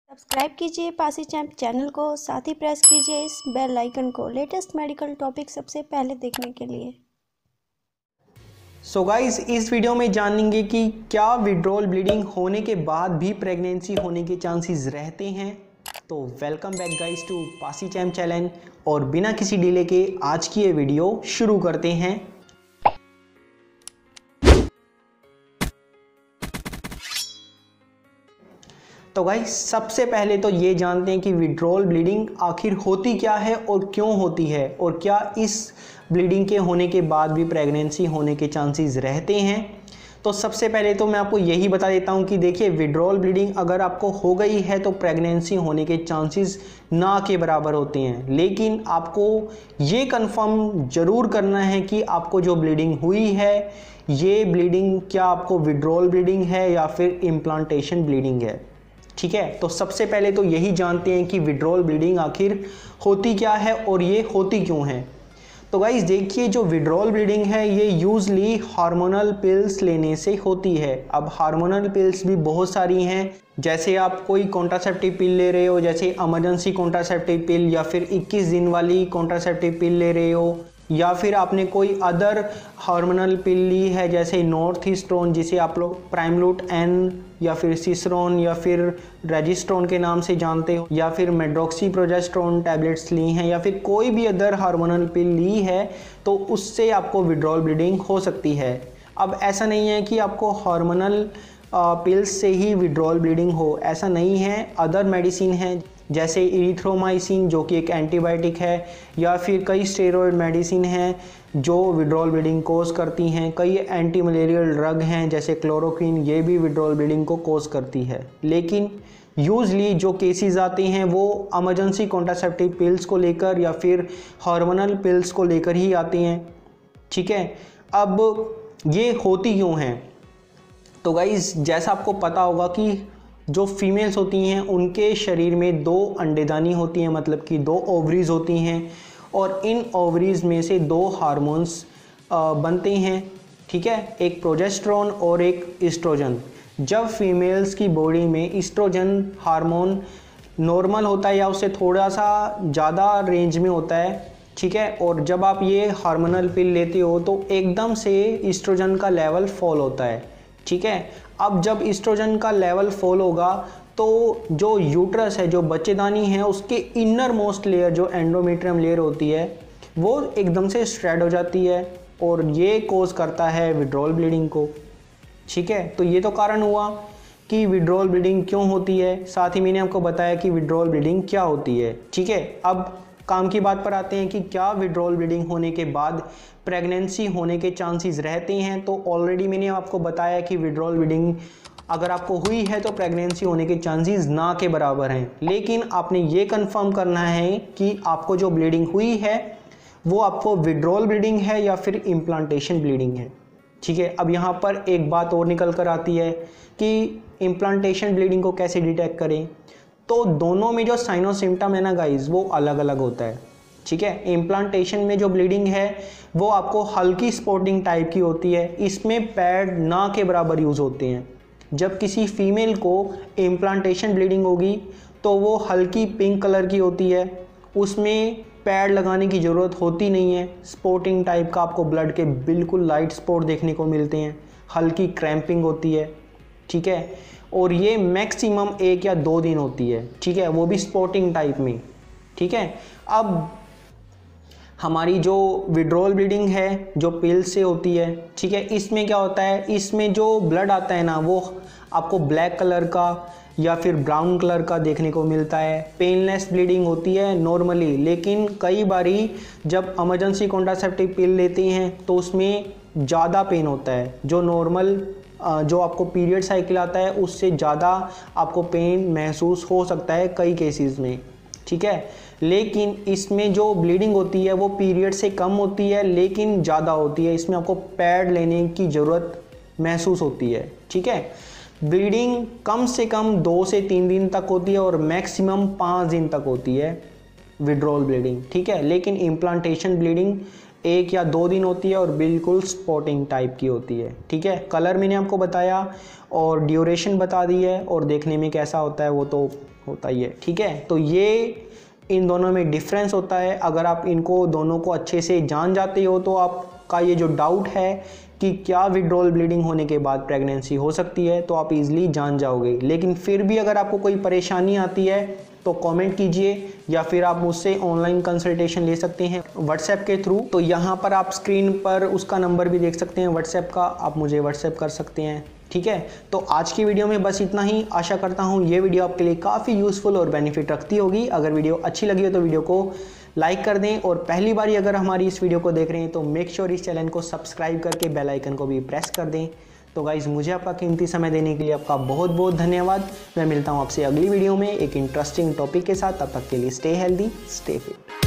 Subscribe कीजिए Pasi champ channel को, साथ ही प्रेस कीजिए इस बेल आइकन को लेटेस्ट मेडिकल टॉपिक सबसे पहले देखने के लिए। सो गाइस, इस वीडियो में जानेंगे कि क्या विड्रॉल ब्लीडिंग होने के बाद भी प्रेगनेंसी होने के चांसेस रहते हैं। तो welcome back guys to Pasi champ channel और बिना किसी डिले के आज की ये वीडियो शुरू करते हैं। तो गाइस, सबसे पहले तो ये जानते हैं कि विड्रॉल ब्लीडिंग आखिर होती क्या है और क्यों होती है, और क्या इस ब्लीडिंग के होने के बाद भी प्रेगनेंसी होने के चांसेस रहते हैं। तो सबसे पहले तो मैं आपको यही बता देता हूँ कि देखिए, विड्रॉल ब्लीडिंग अगर आपको हो गई है तो प्रेगनेंसी होने के चांसेस ना के बराबर होते हैं, लेकिन आपको ये कंफर्म ज़रूर करना है कि आपको जो ब्लीडिंग हुई है ये ब्लीडिंग क्या आपको विड्रॉल ब्लीडिंग है या फिर इम्प्लांटेशन ब्लीडिंग है। ठीक है, तो सबसे पहले तो यही जानते हैं कि विड्रॉल ब्लीडिंग आखिर होती क्या है और ये होती क्यों है। तो गाइस देखिए, जो विड्रॉल ब्लीडिंग है ये यूजली हार्मोनल पिल्स लेने से होती है। अब हार्मोनल पिल्स भी बहुत सारी हैं, जैसे आप कोई कॉन्ट्रासेप्टिव पिल ले रहे हो, जैसे इमरजेंसी कॉन्ट्रासेप्टिव पिल, या फिर 21 दिन वाली कॉन्ट्रासेप्टिव पिल ले रहे हो, या फिर आपने कोई अदर हार्मोनल पिल ली है जैसे नॉर्थिस्ट्रोन, जिसे आप लोग प्राइमलूट एन या फिर सिस्रोन या फिर रेजिस्ट्रोन के नाम से जानते हो, या फिर मेड्रोक्सीप्रोजेस्ट्रोन टैबलेट्स ली हैं, या फिर कोई भी अदर हार्मोनल पिल ली है, तो उससे आपको विड्रॉल ब्लीडिंग हो सकती है। अब ऐसा नहीं है कि आपको हार्मोनल पिल्स से ही विड्रॉल ब्लीडिंग हो, ऐसा नहीं है। अदर मेडिसिन है जैसे इरिथ्रोमाइसिन जो कि एक एंटीबायोटिक है, या फिर कई स्टेरॉयड मेडिसिन हैं जो विड्रॉल ब्लीडिंग कोज करती हैं। कई एंटी मलेरियल ड्रग हैं जैसे क्लोरोक्विन, ये भी विड्रॉल ब्लीडिंग को कोज करती है। लेकिन यूजली जो केसेस आते हैं वो इमरजेंसी कॉन्ट्रासेप्टिव पिल्स को लेकर या फिर हार्मोनल पिल्स को लेकर ही आती हैं। ठीक है, अब ये होती क्यों हैं। तो गाइज, जैसा आपको पता होगा कि जो फीमेल्स होती हैं उनके शरीर में 2 अंडेदानी होती हैं, मतलब कि 2 ओवरीज होती हैं, और इन ओवरीज में से 2 हार्मोन्स बनते हैं। ठीक है, एक प्रोजेस्टेरोन और एक ईस्ट्रोजन। जब फीमेल्स की बॉडी में ईस्ट्रोजन हार्मोन नॉर्मल होता है या उससे थोड़ा सा ज़्यादा रेंज में होता है, ठीक है, और जब आप ये हार्मोनल पिल लेते हो तो एकदम से ईस्ट्रोजन का लेवल फॉल होता है। ठीक है, अब जब ईस्ट्रोजन का लेवल फॉल होगा तो जो यूट्रस है, जो बच्चेदानी है, उसके इनर मोस्ट लेयर जो एंडोमेट्रियम लेयर होती है वो एकदम से स्ट्रेड हो जाती है, और ये कोज करता है विड्रॉल ब्लीडिंग को। ठीक है, तो ये तो कारण हुआ कि विड्रॉल ब्लीडिंग क्यों होती है, साथ ही मैंने आपको बताया कि विड्रॉल ब्लीडिंग क्या होती है। ठीक है, अब काम की बात पर आते हैं कि क्या विड्रॉल ब्लीडिंग होने के बाद प्रेगनेंसी होने के चांसेस रहते हैं। तो ऑलरेडी मैंने आपको बताया कि विड्रॉल ब्लीडिंग अगर आपको हुई है तो प्रेगनेंसी होने के चांसेस ना के बराबर हैं, लेकिन आपने ये कंफर्म करना है कि आपको जो ब्लीडिंग हुई है वो आपको विड्रॉल ब्लीडिंग है या फिर इम्प्लांटेशन ब्लीडिंग है। ठीक है, अब यहाँ पर एक बात और निकल कर आती है कि इम्प्लांटेशन ब्लीडिंग को कैसे डिटेक्ट करें। तो दोनों में जो साइन और सिम्टम है ना गाइज, वो अलग अलग होता है। ठीक है, इम्प्लांटेशन में जो ब्लीडिंग है वो आपको हल्की स्पॉटिंग टाइप की होती है, इसमें पैड ना के बराबर यूज़ होते हैं। जब किसी फीमेल को इम्प्लांटेशन ब्लीडिंग होगी तो वो हल्की पिंक कलर की होती है, उसमें पैड लगाने की ज़रूरत होती नहीं है। स्पॉटिंग टाइप का आपको ब्लड के बिल्कुल लाइट स्पॉट देखने को मिलते हैं, हल्की क्रैम्पिंग होती है। ठीक है, और ये मैक्सिमम 1 या 2 दिन होती है। ठीक है, वो भी स्पॉटिंग टाइप में। ठीक है, अब हमारी जो विड्रॉल ब्लीडिंग है जो पिल से होती है, ठीक है, इसमें क्या होता है, इसमें जो ब्लड आता है ना वो आपको ब्लैक कलर का या फिर ब्राउन कलर का देखने को मिलता है। पेनलेस ब्लीडिंग होती है नॉर्मली, लेकिन कई बारी जब इमरजेंसी कॉन्ट्रासेप्टिव पिल लेते हैं तो उसमें ज़्यादा पेन होता है। जो नॉर्मल जो आपको पीरियड साइकिल आता है उससे ज़्यादा आपको पेन महसूस हो सकता है कई केसेस में। ठीक है, लेकिन इसमें जो ब्लीडिंग होती है वो पीरियड से कम होती है लेकिन ज़्यादा होती है, इसमें आपको पैड लेने की ज़रूरत महसूस होती है। ठीक है, ब्लीडिंग कम से कम 2 से 3 दिन तक होती है और मैक्सिमम 5 दिन तक होती है विड्रॉल ब्लीडिंग। ठीक है, लेकिन इम्प्लांटेशन ब्लीडिंग 1 या 2 दिन होती है और बिल्कुल स्पॉटिंग टाइप की होती है। ठीक है, कलर मैंने आपको बताया और ड्यूरेशन बता दी है, और देखने में कैसा होता है वो तो होता ही है, ठीक है। तो ये इन दोनों में डिफरेंस होता है। अगर आप इनको दोनों को अच्छे से जान जाते हो तो आपका ये जो डाउट है कि क्या विड्रॉल ब्लीडिंग होने के बाद प्रेगनेंसी हो सकती है, तो आप इजीली जान जाओगे। लेकिन फिर भी अगर आपको कोई परेशानी आती है तो कमेंट कीजिए, या फिर आप मुझसे ऑनलाइन कंसल्टेशन ले सकते हैं व्हाट्सएप के थ्रू। तो यहाँ पर आप स्क्रीन पर उसका नंबर भी देख सकते हैं व्हाट्सएप का, आप मुझे व्हाट्सएप कर सकते हैं, ठीक है। तो आज की वीडियो में बस इतना ही। आशा करता हूँ ये वीडियो आपके लिए काफ़ी यूज़फुल और बेनिफिट रखती होगी। अगर वीडियो अच्छी लगी हो तो वीडियो को लाइक कर दें, और पहली बार अगर हमारी इस वीडियो को देख रहे हैं तो मेक श्योर इस चैनल को सब्सक्राइब करके बेल आइकन को भी प्रेस कर दें। तो गाइज़, मुझे आपका कीमती समय देने के लिए आपका बहुत बहुत धन्यवाद। मैं मिलता हूँ आपसे अगली वीडियो में एक इंटरेस्टिंग टॉपिक के साथ। तब तक के लिए स्टे हेल्दी, स्टे फिट।